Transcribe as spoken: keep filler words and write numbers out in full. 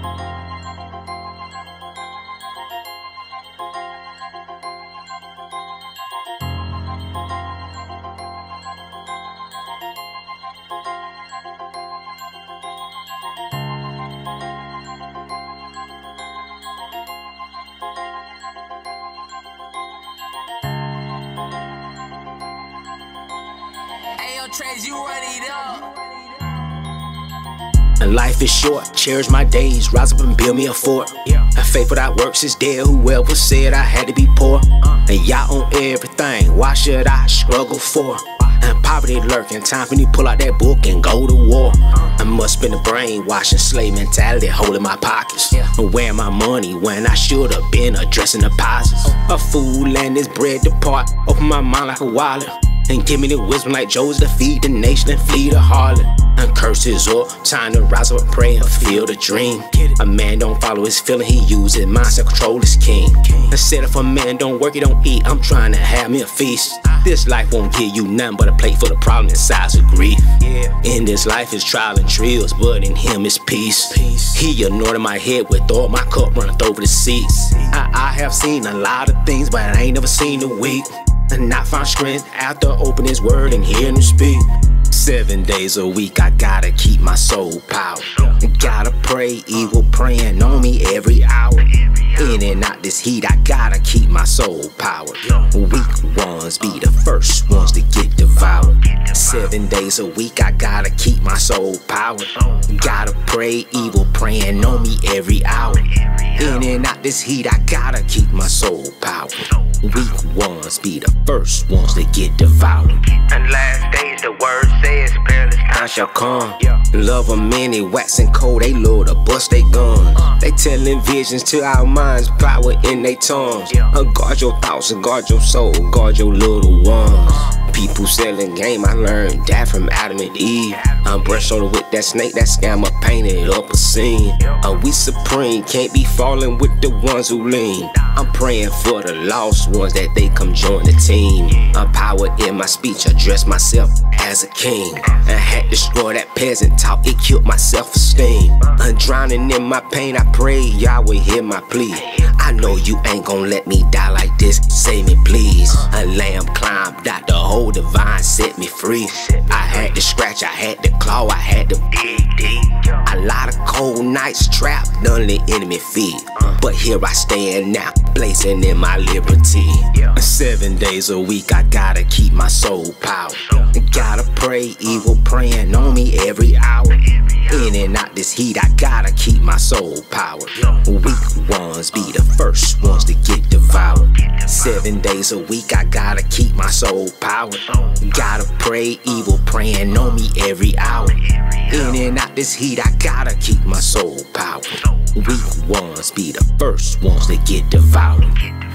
Trades, you run it up. Life is short, cherish my days, rise up and build me a fort. Yeah. A faith without works is dead, whoever said I had to be poor. Uh. And y'all own everything, why should I struggle for? Uh. And poverty lurking, time for me to pull out that book and go to war. Uh. I must spend the brainwashing slave mentality holding my pockets. Yeah. And wearing my money when I should have been addressing deposits. Uh. A fool and his bread depart, open my mind like a wallet. And give me the wisdom like Joseph to feed the nation and flee the harlot. And curses up, time to rise up and pray and feel the dream. A man don't follow his feeling, he use his mindset, control his king. Instead of a man don't work, he don't eat, I'm trying to have me a feast. This life won't give you nothing but a plate for the problem and size of grief. In this life is trial and trials, but in him is peace. He anointed my head with oil, my cup runneth over the seas. I, I have seen a lot of things, but I ain't never seen the weak. And I find strength after opening his word and hearing him speak. Seven days a week, I gotta keep my soul power. Gotta pray, evil praying on me every hour. In and out this heat, I gotta keep my soul power. Weak ones be the first ones to get devoured. Seven days a week, I gotta keep my soul power. Gotta pray, evil praying on me every hour. In and out this heat, I gotta keep my soul power. Weak ones be the first ones to get devoured. And last days the word says perilous time shall come. Love them many, waxing cold, they love to bust they guns. They telling visions to our minds, power in their tongues. Guard your thoughts and guard your soul, guard your little ones. People selling game, I learned that from Adam and Eve. I'm brush shoulder with that snake, that scammer painted up a scene. Uh, we supreme, can't be falling with the ones who lean. I'm praying for the lost ones that they come join the team. I'm power in my speech, address myself as a king. I had to destroy that peasant talk, it killed my self-esteem. I'm drowning in my pain, I pray y'all will hear my plea. I know you ain't gon' let me die like this, save me please. A lamb climbed out the hole, divine set me free. I had to scratch, I had to claw, I had to dig deep. A lot of cold nights trapped under the enemy feet. But here I stand now, blazing in my liberty. Seven days a week, I gotta keep my soul power. Gotta pray, evil praying on me every hour. In and out this heat, I gotta keep my soul power. Weak ones be the first ones to get devoured. Seven days a week, I gotta keep my soul power. Gotta pray, evil praying on me every hour. In and out this heat, I gotta keep my soul power. Weak ones be the first ones to get devoured.